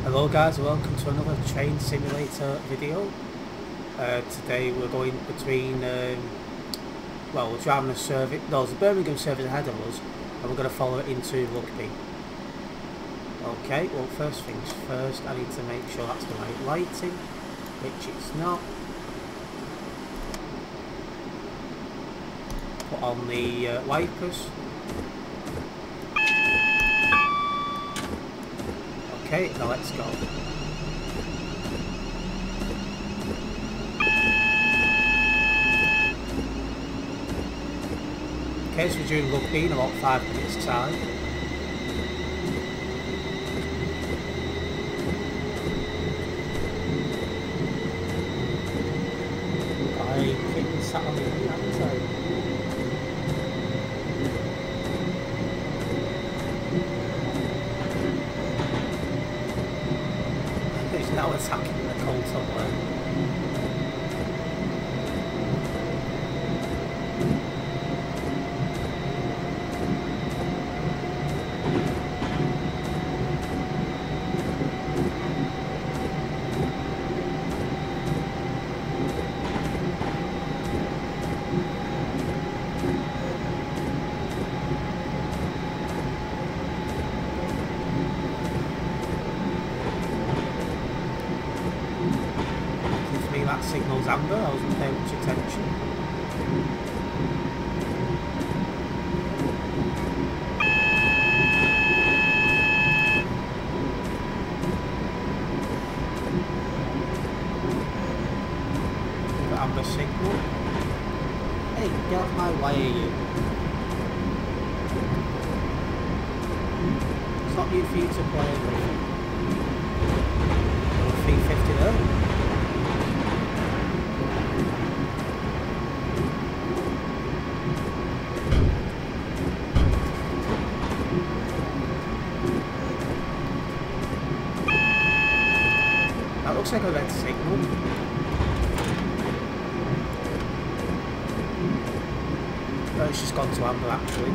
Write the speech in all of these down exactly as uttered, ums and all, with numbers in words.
Hello guys, welcome to another train simulator video. Uh, today we're going between, um, well we're driving a service, no there's a Birmingham service ahead of us and we're going to follow it into Rugby. Okay, well first things first, I need to make sure that's the right lighting, which it's not. Put on the uh, wipers. Okay, now let's go. Okay, so we're doing Rugby in about five minutes time. I keep sat on the right side. He's now attacking the cold somewhere. That signal's amber, I wasn't paying much attention. The amber signal. Hey, get off my way, you. It's not you for you to play with. three fifty there. Looks like a red signal. Oh, it's just gone to amber actually.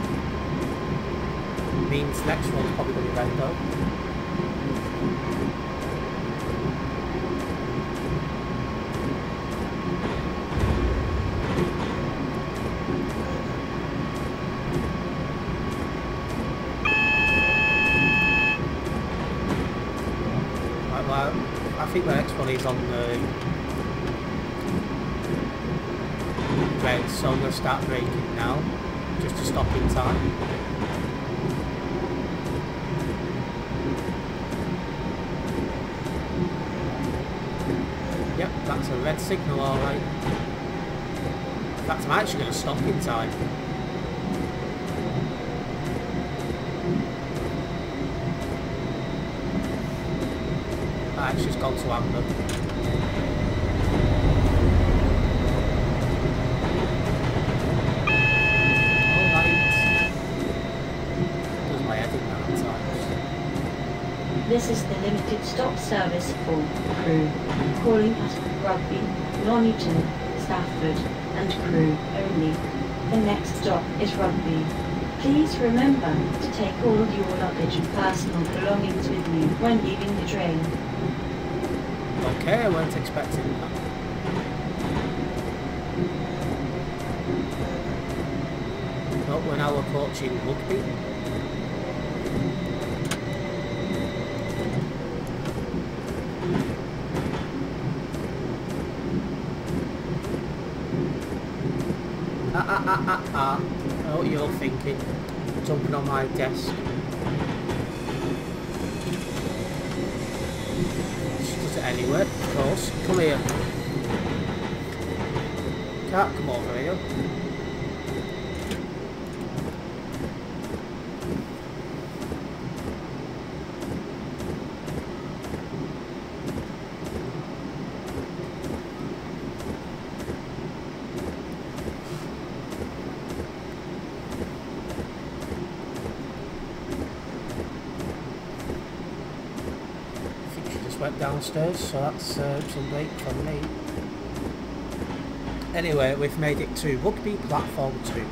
Means next one's probably going to be red though. Right, well, I think the next one is on the red, so I'm going to start braking now, just to stop in time. Yep, that's a red signal alright. In fact, I'm actually going to stop in time. It's just gone to amber. Alright. Does my head in that at times. This is the limited stop service for crew. Calling at Rugby, Nuneaton, Stafford and crew only. The next stop is Rugby. Please remember to take all of your luggage and personal belongings with you when leaving the train. Okay, I weren't expecting that. But we're now approaching Rugby. Ah ah ah ah ah. Oh, you're thinking. Jumping on my desk. Anywhere, of course. Come here. Can't come over here. Went downstairs, so that's uh, some break from me. Anyway, we've made it to Rugby Platform two.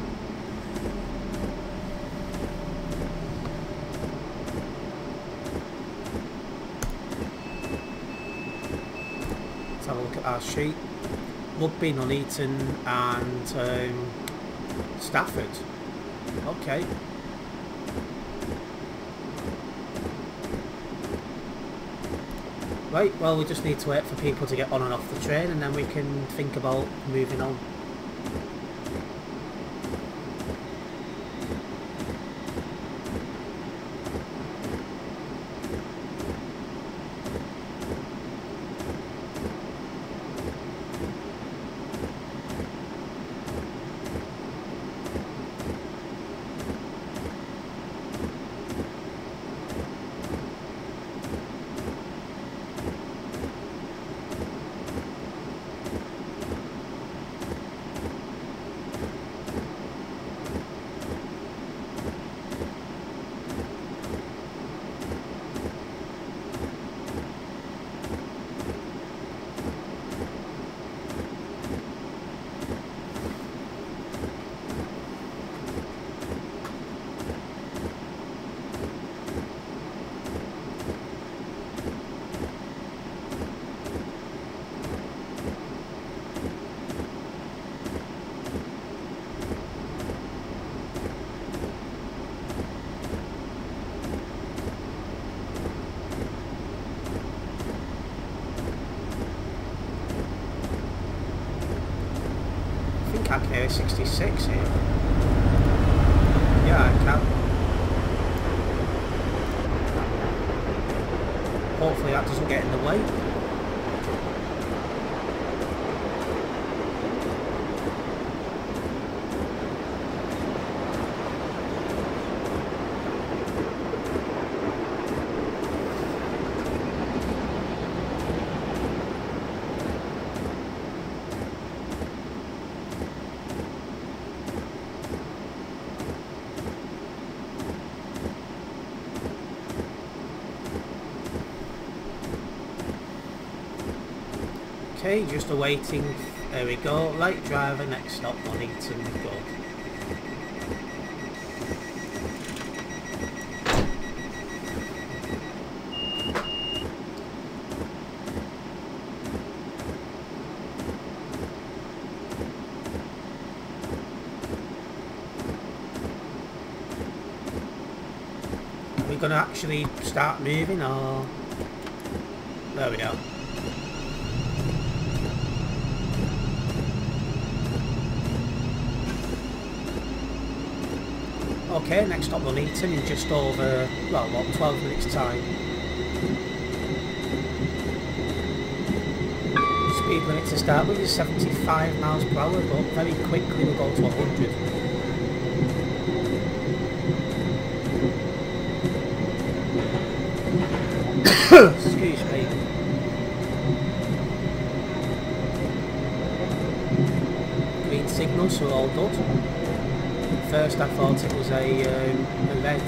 have a look at our sheet. Rugby, Nuneaton and um, Stafford. Okay. Right, well we just need to wait for people to get on and off the train and then we can think about moving on. I can hear sixty-six here. Yeah, I can. Hopefully that doesn't get in the way. Okay, just awaiting. There we go. Light driver, next stop, Nuneaton. Good. Are we going to actually start moving or? There we go. Okay, next stop Nuneaton in just over, well, what, twelve minutes time. Speed limit to start with is seventy-five miles per hour, but very quickly we'll go to one hundred. Excuse me. Green signal, so all good. First I thought it was a, um, a red.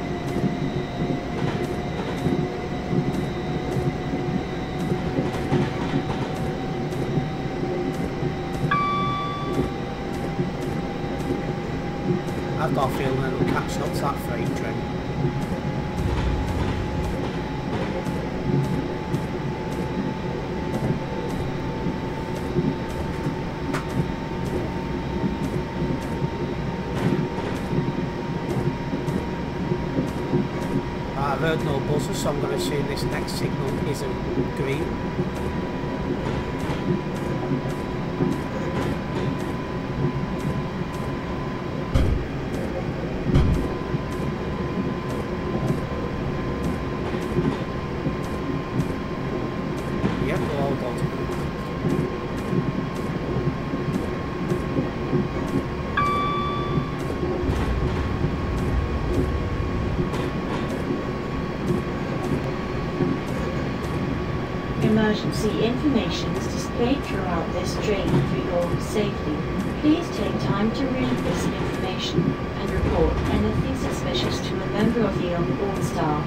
I've got a feeling that we're catching up to that freight train. I've heard no buzzers, so I'm going to assume this next signal isn't green. Yep, we're all good. Emergency information is displayed throughout this train for your safety. Please take time to read this information and report anything suspicious to a member of the on-board staff.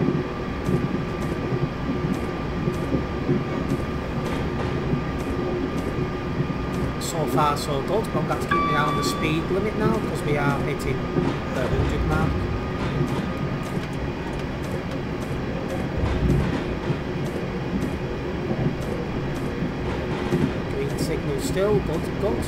So far so good, but I'm going to keep my eye on the speed limit now because we are hitting the one hundred mark. still, good, good.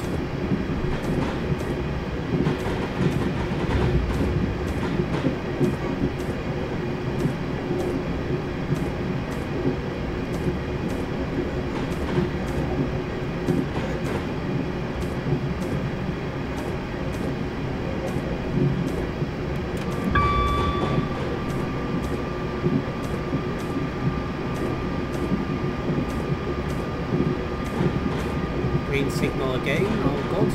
Green signal again, all good.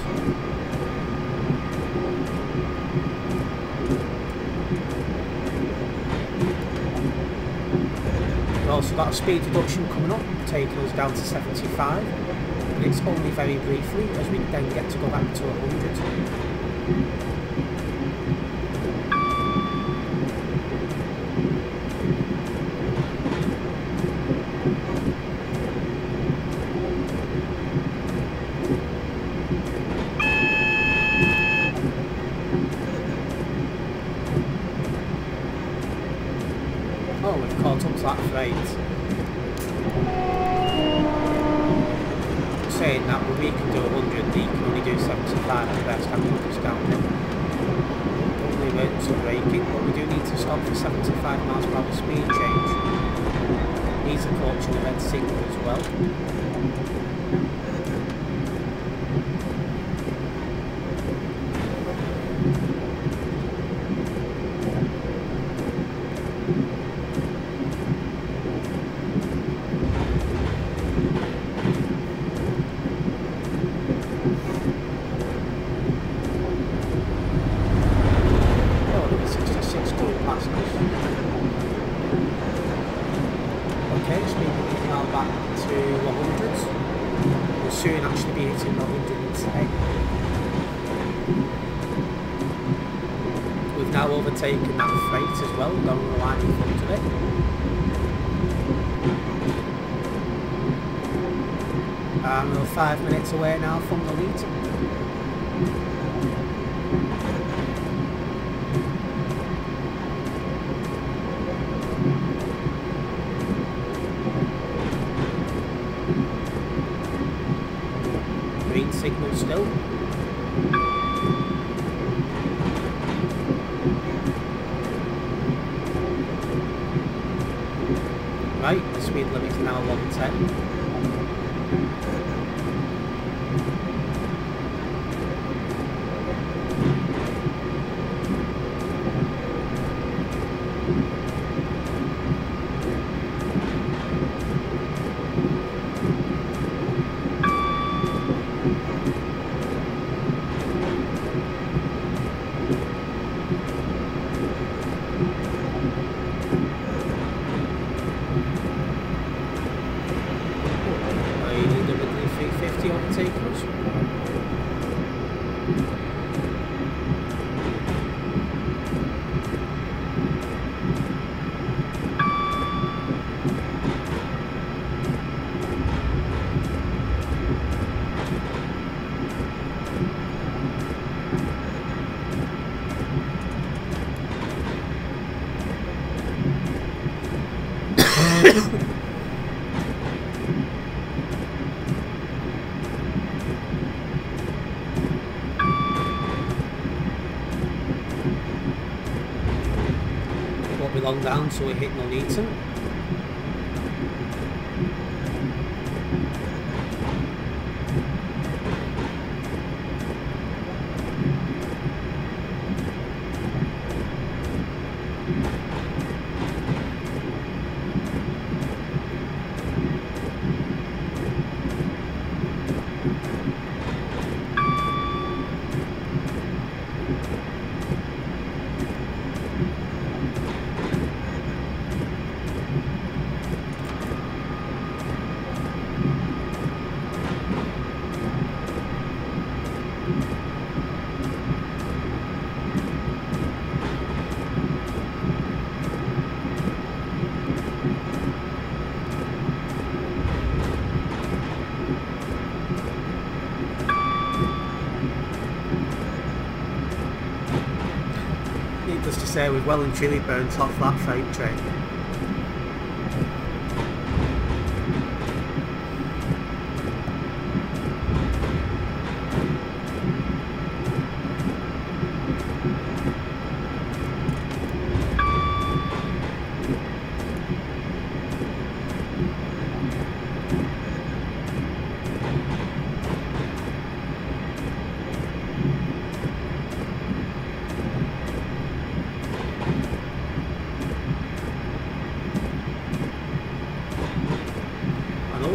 We've also got a speed reduction coming up, taking us down to seventy-five, but it's only very briefly as we then get to go back to one hundred. Oh, we've caught up to that freight. Saying that when we can do one hundred, they can only do seventy-five at the best. I'm not discounting. Only emergency braking, but we do need to stop for seventy-five miles per hour speed change. Needs a caution event signal as well. Soon actually be hitting one hundred today. We've now overtaken that freight as well, down the line in front of it. And we're five minutes away now from the lead. Green signal still. Right, the speed limit is now one ten. Won't be long down so we hit Nuneaton. Needless to say, we've well and truly burnt off that freight train.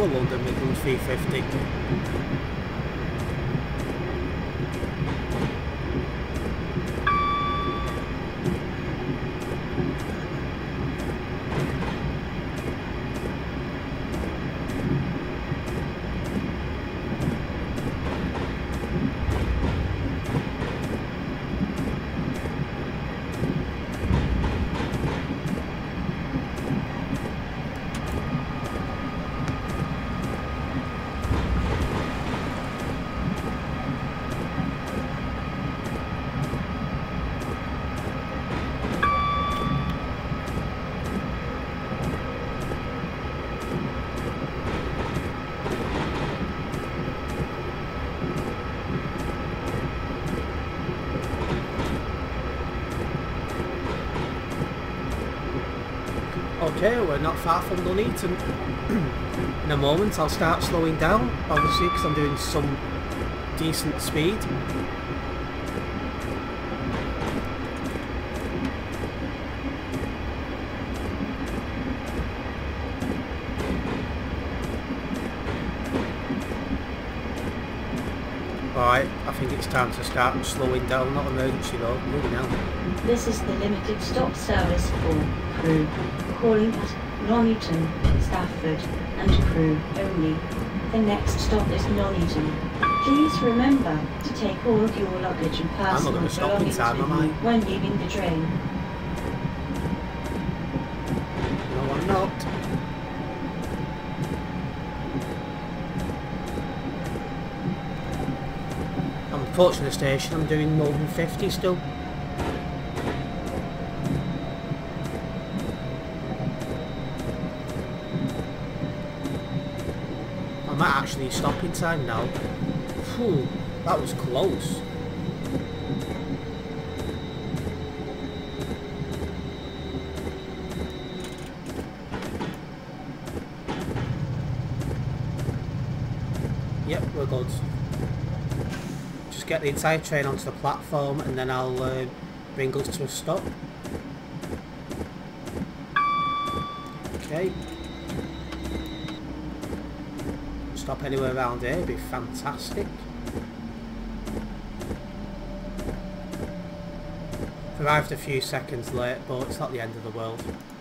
a London Midland three fifty. Okay, we're not far from Nuneaton. In a moment I'll start slowing down, obviously because I'm doing some decent speed. Alright, I think it's time to start slowing down, not emergency though, really now. This is the limited stop service for crew calling at Nuneaton, Stafford and crew only. The next stop is Nuneaton. Please remember to take all of your luggage and personal belongings time, with you when leaving the train. No, I'm not. I'm approaching the station, I'm doing more than fifty still. I might actually stop in time now. Phew, that was close. Yep, we're good. Just get the entire train onto the platform and then I'll uh, bring us to a stop. Okay. Stop anywhere around here would be fantastic. Arrived a few seconds late, but it's not the end of the world.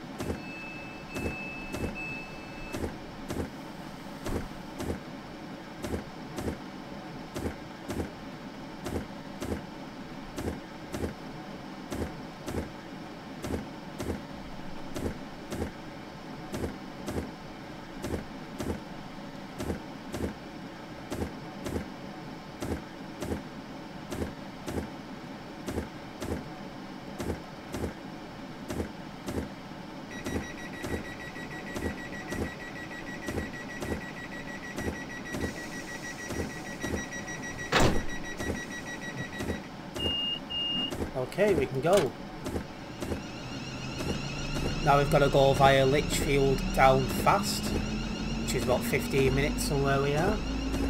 Okay, we can go. Now we've got to go via Lichfield down fast, which is about fifteen minutes from where we are.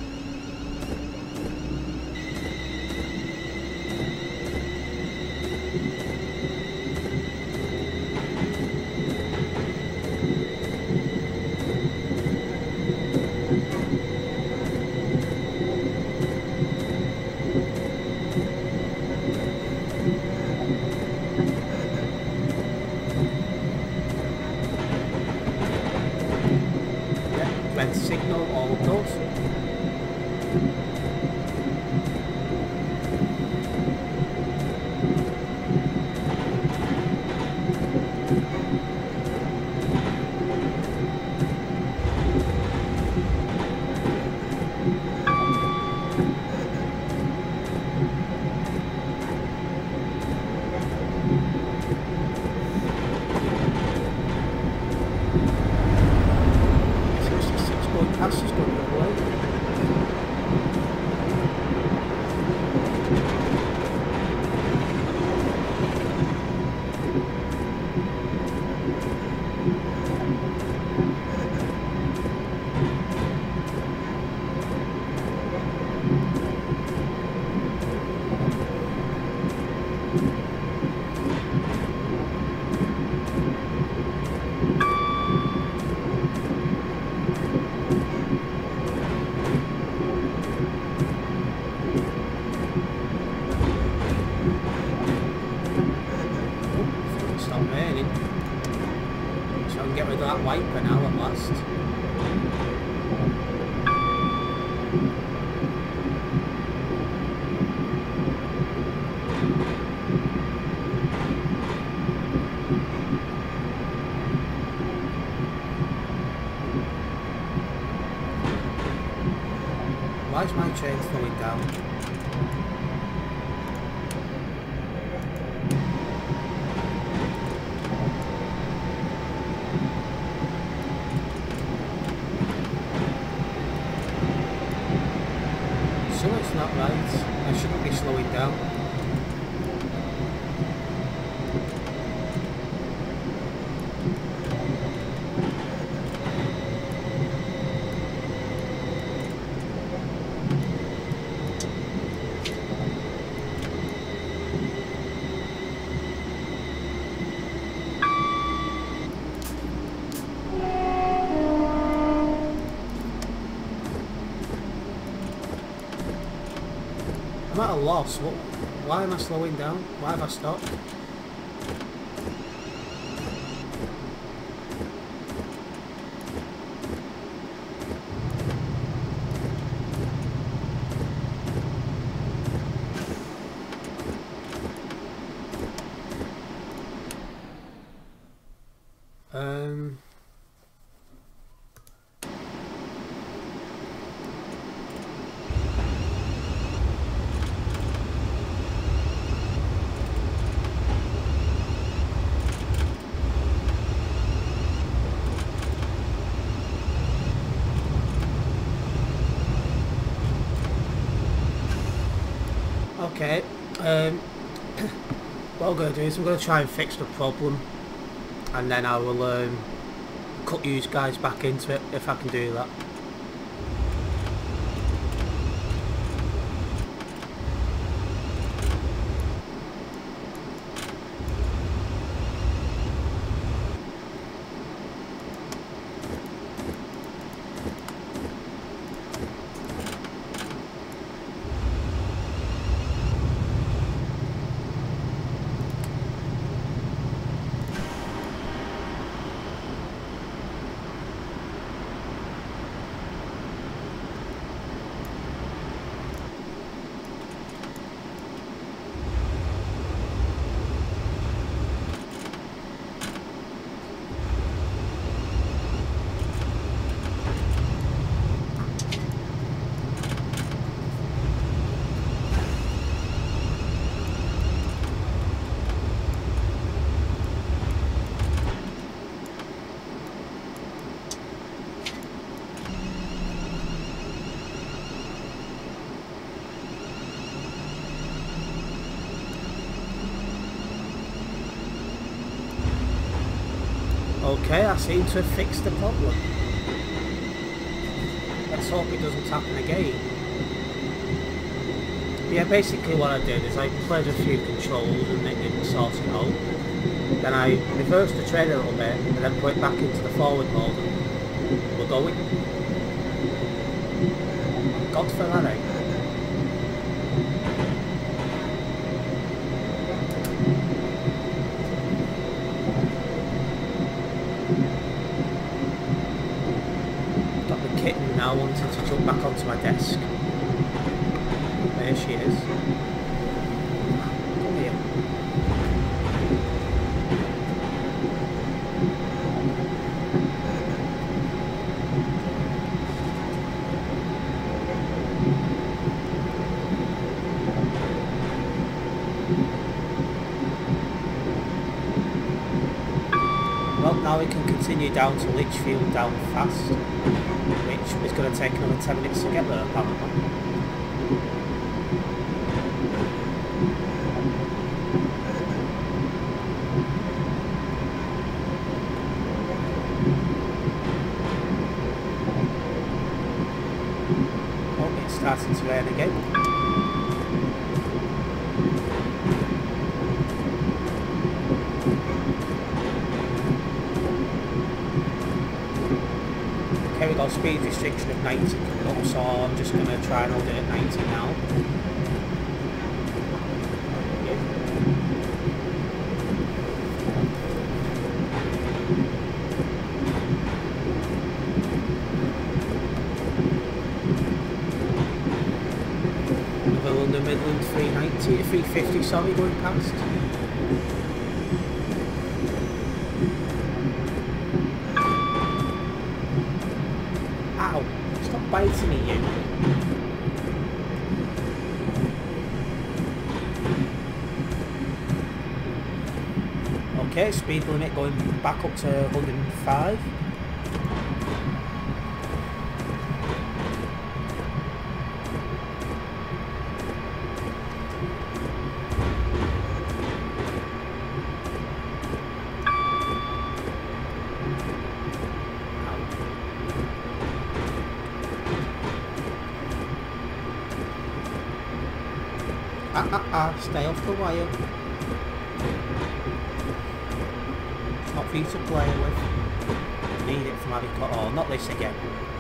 Signal, all of those. Passes going the other way. Why is my train slowing down? So it's not right. I shouldn't be slowing down. I'm at a loss. What, why am I slowing down? Why have I stopped? Um... Okay, um, what I'm going to do is I'm going to try and fix the problem, and then I will um, cut you guys back into it if I can do that. Okay, I seem to have fixed the problem. Let's hope it doesn't happen again. Yeah, basically what I did is I played a few controls and it didn't sort it out. Then I reversed the train a little bit and then put it back into the forward mode and we're going. God for that, eh? Now wanting to jump back onto my desk. There she is. Come here. Well, now we can continue down to Lichfield down fast. Which is going to take another ten minutes to get there, apparently. Oh, it's starting to rain again. Okay, we've got a speed restriction of ninety coming up, so I'm just going to try and hold it at ninety now. Yeah. Another London Midland three ninety, three fifty, sorry, going past. Ow, stop biting me, you. Okay, speed limit going back up to one hundred and five. Ah, ah, ah, stay off the wire. It's not for you to play with. Need it from having cut. Oh, not this again.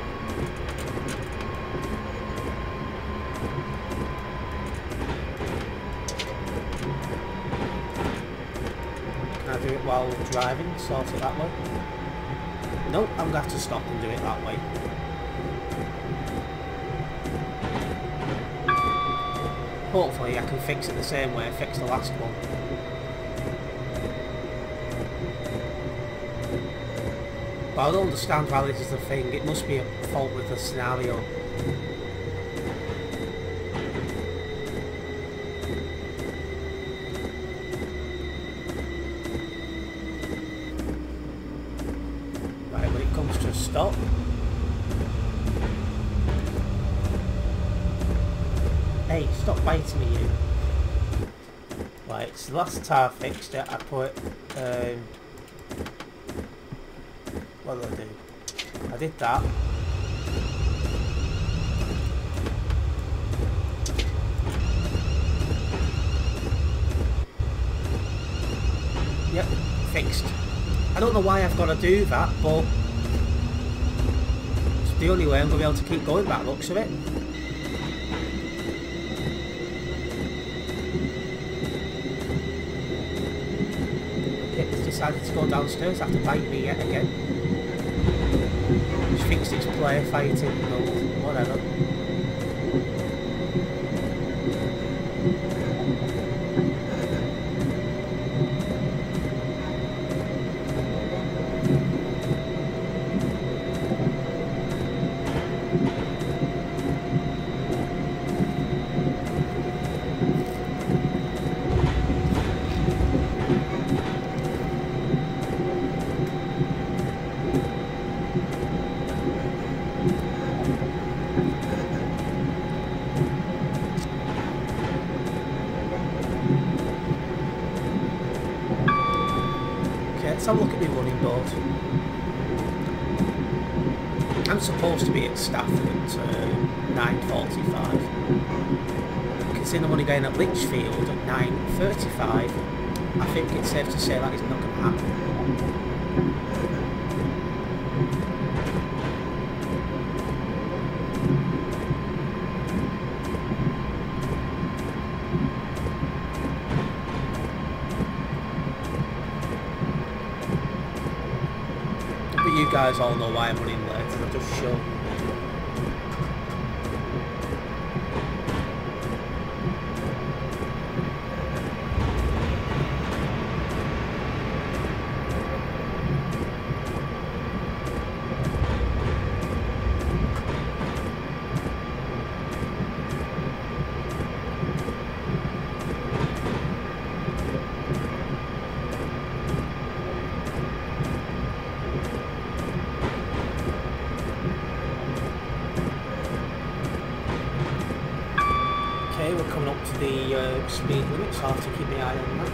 Can I do it while driving? Sort it that way? Nope, I'm going to have to stop and do it that way. Hopefully I can fix it the same way I fixed the last one. But I don't understand why this is the thing. It must be a fault with the scenario. Right, when it comes to a stop. Hey, stop biting me, you. Right, so the last time I fixed it, I put, um, what did I do? I did that. Yep, fixed. I don't know why I've got to do that, but it's the only way I'm going to be able to keep going by the looks of it. Decided to go downstairs after biting me yet again. Just thinks it's play fighting, or whatever. Let's have a look at my running board. I'm supposed to be at Stafford at uh, nine forty-five. Considering I'm only going at Lichfield at nine thirty-five, I think it's safe to say that is not going to happen. You guys all know why I'm running late, and I'll just show. Okay, we're coming up to the uh, speed limit, so I'll have to keep my eye on that.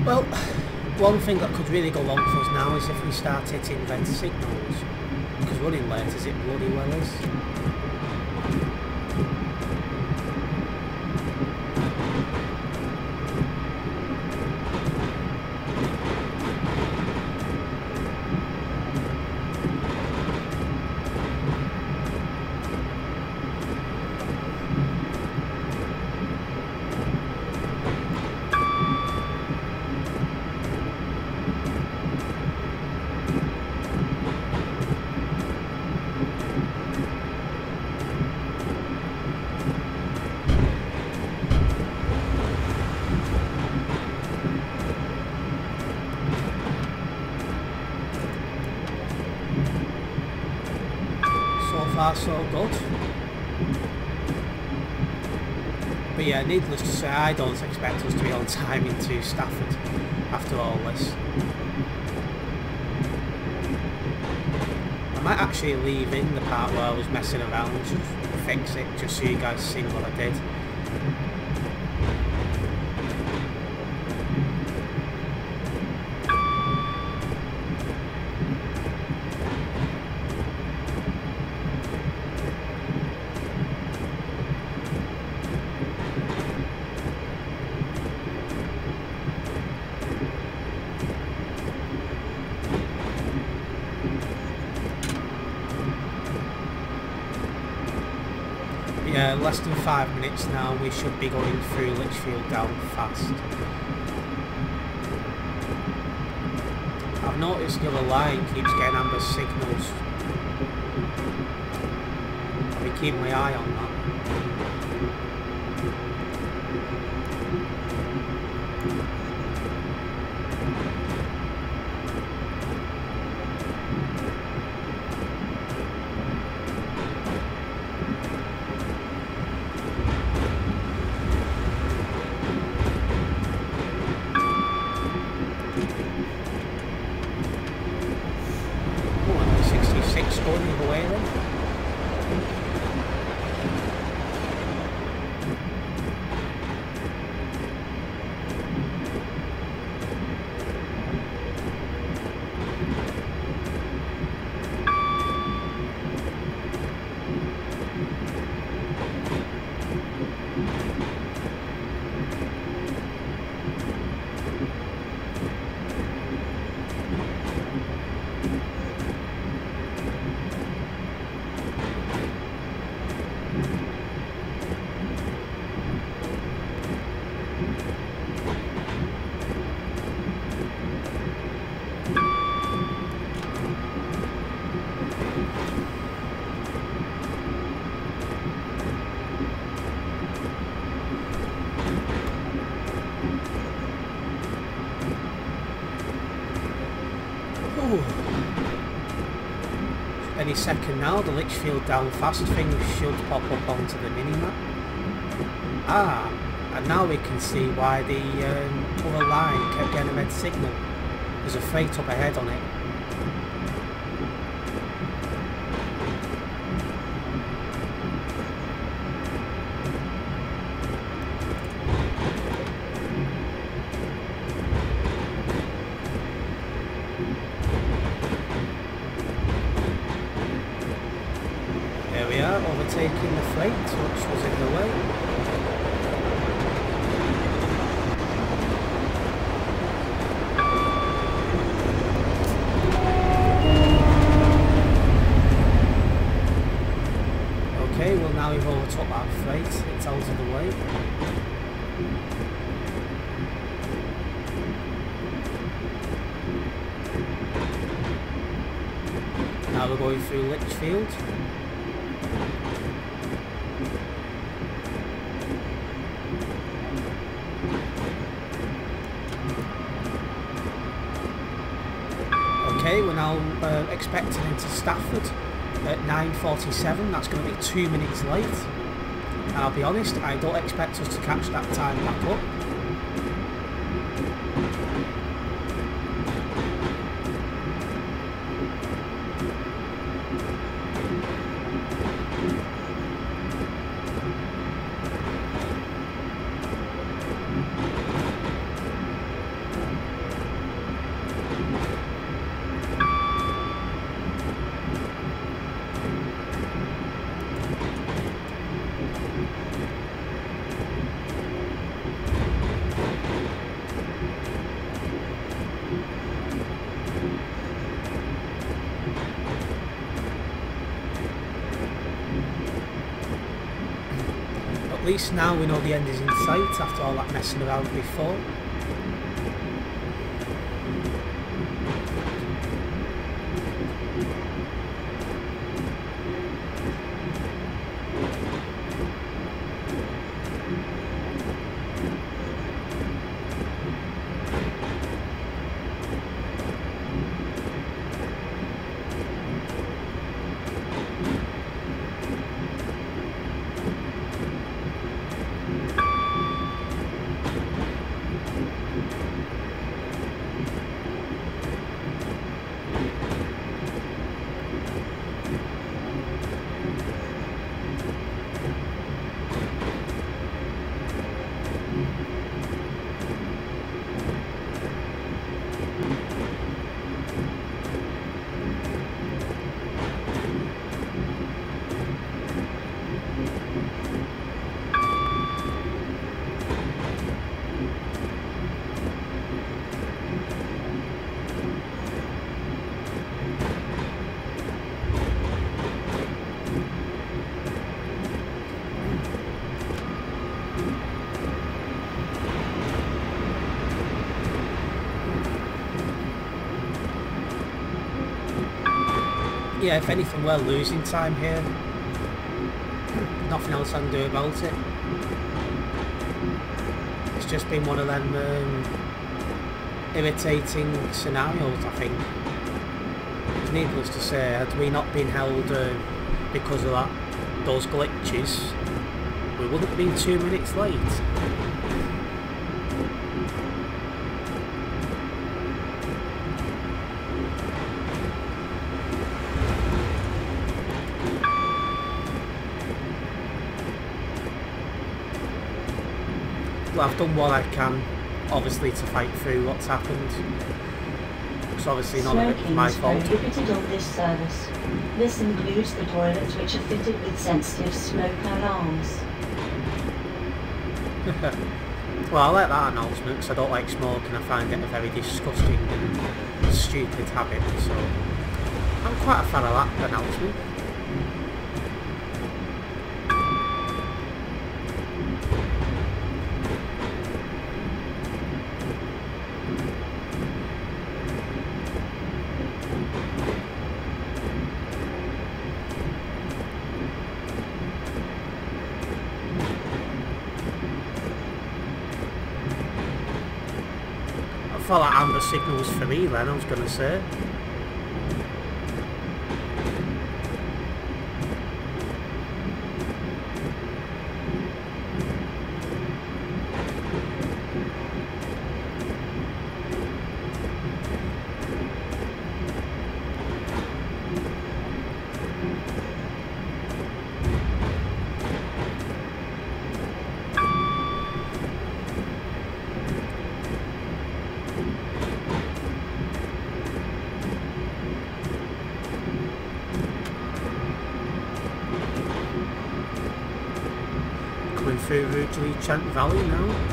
Well, one thing that could really go wrong for us now is if we start hitting red signals. Because running late as it bloody well is. Far so good. But yeah, needless to say, I don't expect us to be on time into Stafford after all this. I might actually leave in the part where I was messing around and just fix it, just so you guys see what I did. Yeah, less than five minutes now, we should be going through Lichfield down fast. I've noticed the other line keeps getting amber signals. I'll be keeping my eye on that. Going the other way then. Any second now, the Lichfield down fast thing should pop up onto the mini-map. Ah, and now we can see why the um, other line kept getting a red signal. There's a freight up ahead on it. Overtaking the freight, which was in the way. Okay, well now we've overtook that freight, it's out of the way. Now we're going through Lichfield. Okay, we're now uh, expecting into Stafford at nine forty-seven. That's going to be two minutes late. And I'll be honest, I don't expect us to catch that time back up. At least now we know the end is in sight after all that messing around before. Yeah, if anything, we're losing time here. Nothing else I can do about it. It's just been one of them um, irritating scenarios, I think. It's needless to say, had we not been held uh, because of that, those glitches, we wouldn't have been two minutes late. I've done what I can, obviously, to fight through what's happened. It's obviously none of it my fault. Smoking is prohibited on this service. This includes the toilets, which are fitted with sensitive smoke alarms. Well, I like that announcement because I don't like smoking. I find it a very disgusting and stupid habit, so I'm quite a fan of that announcement. I thought that amber signal was for me then, I was going to say. Through Ridgely Chant Valley now.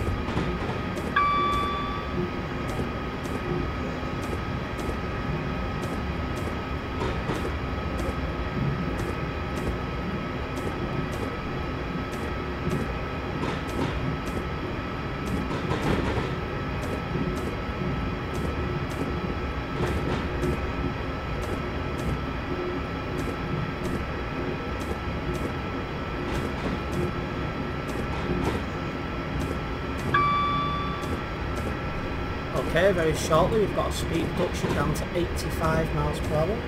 Okay, very shortly we've got a speed reduction down to eighty-five miles per hour.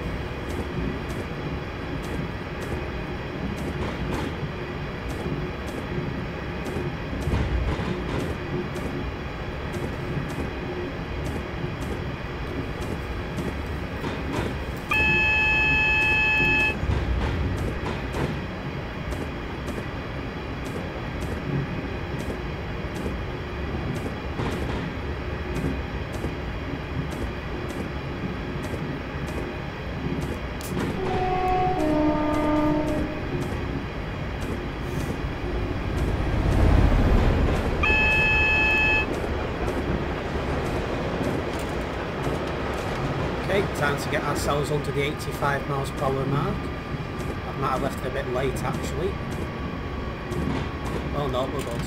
Time to get ourselves under the eighty-five miles per hour mark. I might have left it a bit late actually. Oh no, we're good.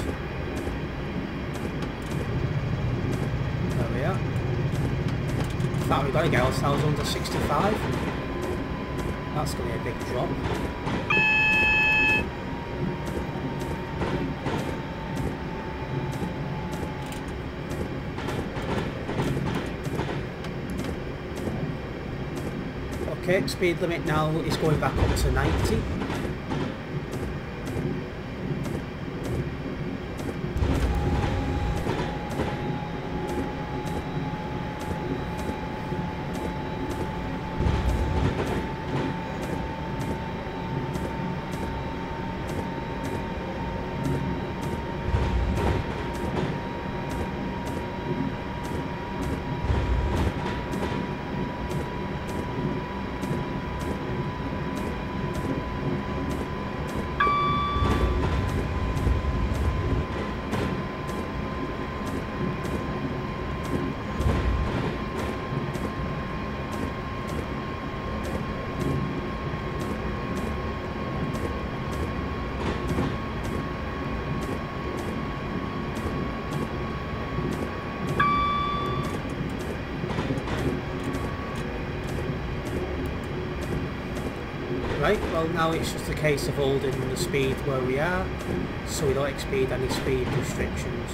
There we are. In fact, we've got to get ourselves under sixty-five. That's going to be a big drop. Okay, speed limit now is going back up to ninety. Right, well now it's just a case of holding the speed where we are, so we don't exceed any speed restrictions.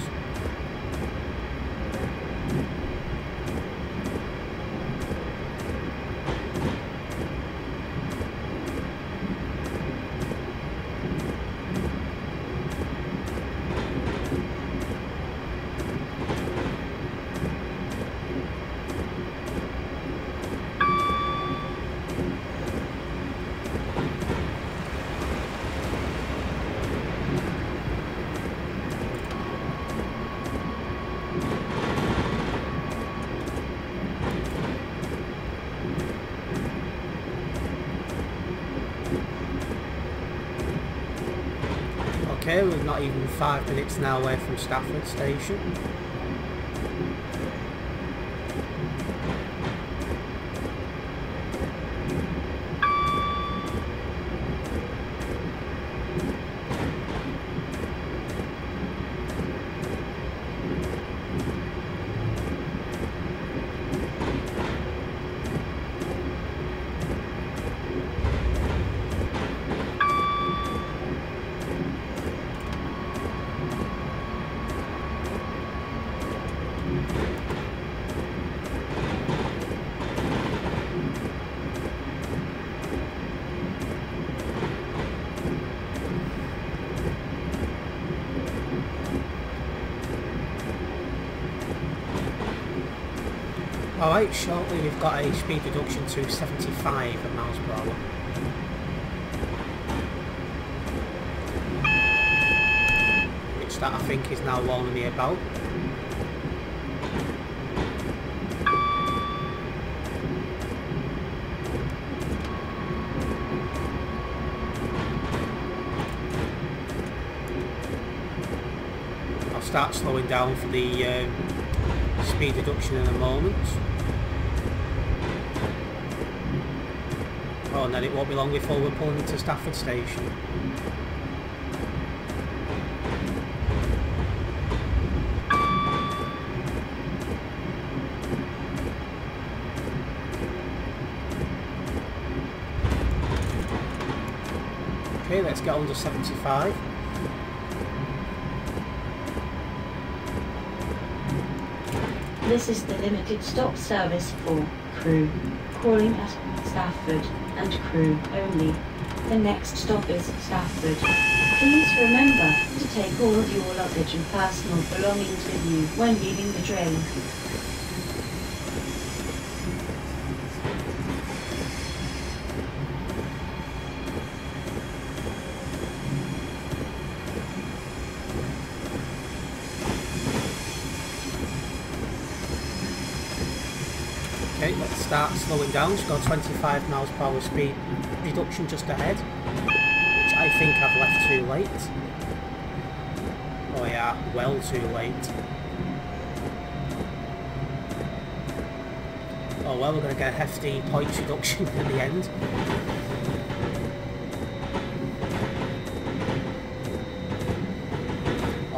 Okay, we're not even five minutes now away from Stafford Station. Alright, shortly we've got a speed reduction to seventy-five miles per hour. Which that I think is now warning me about. I'll start slowing down for the um, speed reduction in a moment. Oh, and then it won't be long before we're pulling into Stafford Station. Okay, let's get under seventy-five. This is the limited stop service for crew calling at Stafford and crew only. The next stop is Stafford. Please remember to take all of your luggage and personal belongings with you when leaving the train. Okay, let's start slowing down. We've got twenty-five miles per hour speed reduction just ahead, which I think I've left too late. Oh yeah, well too late. Oh well, we're going to get a hefty points reduction at the end.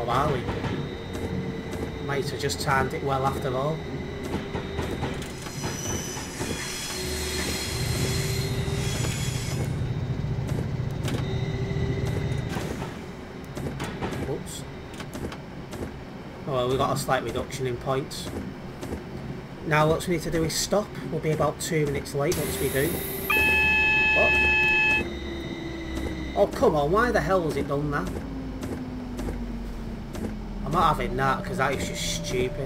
Or are we? Might have just timed it well after all. Whoops. Oh well, we got a slight reduction in points. Now what we need to do is stop. We'll be about two minutes late once we do. What? Oh come on, why the hell has it done that? I'm not having that because that is just stupid.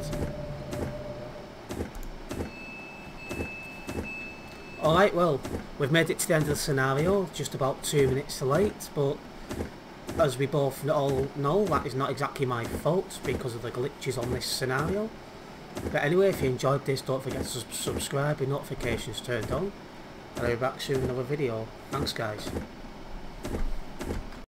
Alright, well, we've made it to the end of the scenario, just about two minutes late, but as we both all know, that is not exactly my fault because of the glitches on this scenario. But anyway, if you enjoyed this, don't forget to subscribe with notifications turned on. I'll be back soon with another video. Thanks guys.